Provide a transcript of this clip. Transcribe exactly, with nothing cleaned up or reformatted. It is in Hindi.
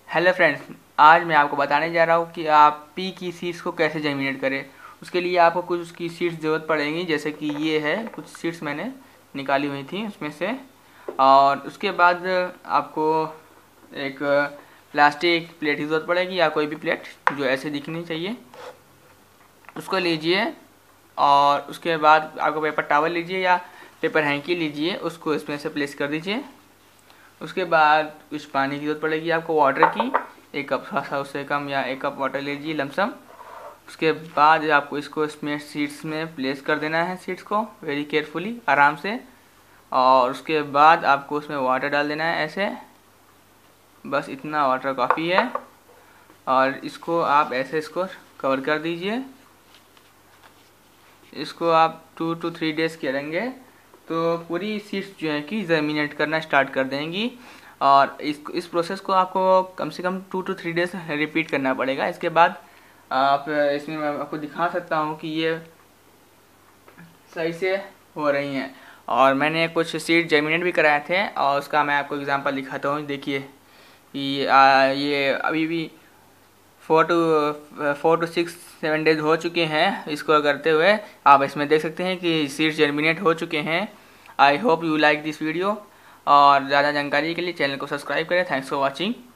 हेलो फ्रेंड्स, आज मैं आपको बताने जा रहा हूँ कि आप पी की सीड्स को कैसे जर्मिनेट करें। उसके लिए आपको कुछ उसकी सीड्स ज़रूरत पड़ेंगी, जैसे कि ये है, कुछ सीड्स मैंने निकाली हुई थी उसमें से। और उसके बाद आपको एक प्लास्टिक प्लेट की ज़रूरत पड़ेगी, या कोई भी प्लेट जो ऐसे दिखनी चाहिए, उसको लीजिए। और उसके बाद आपको पेपर टॉवल लीजिए या पेपर हैंकी लीजिए, उसको इसमें से प्लेस कर दीजिए। उसके बाद कुछ पानी की ज़रूरत पड़ेगी आपको, वाटर की, एक कप थोड़ा सा उससे कम या एक कप वाटर लीजिए लमसम। उसके बाद आपको इसको इसमें सीड्स में प्लेस कर देना है, सीड्स को वेरी केयरफुली, आराम से। और उसके बाद आपको उसमें वाटर डाल देना है ऐसे, बस इतना वाटर काफ़ी है। और इसको आप ऐसे इसको कवर कर दीजिए। इसको आप टू टू थ्री डेज़ करेंगे तो पूरी सीड्स जो है कि जर्मिनेट करना स्टार्ट कर देंगी। और इस इस प्रोसेस को आपको कम से कम two two three days repeat करना पड़ेगा। इसके बाद आप इसमें मैं आपको दिखा सकता हूँ कि ये सही से हो रही हैं। और मैंने कुछ सीड जर्मिनेट भी कराए थे, और उसका मैं आपको एग्जांपल दिखाता हूँ। देखिए कि ये अभी भी four two four two six seven days हो चुके हैं इसको करते हुए। आप इसमें देख सकते हैं कि सीड्स जर्मिनेट हो चुके हैं। I hope you like this video, और ज़्यादा जानकारी के लिए चैनल को सब्सक्राइब करें। Thanks for watching.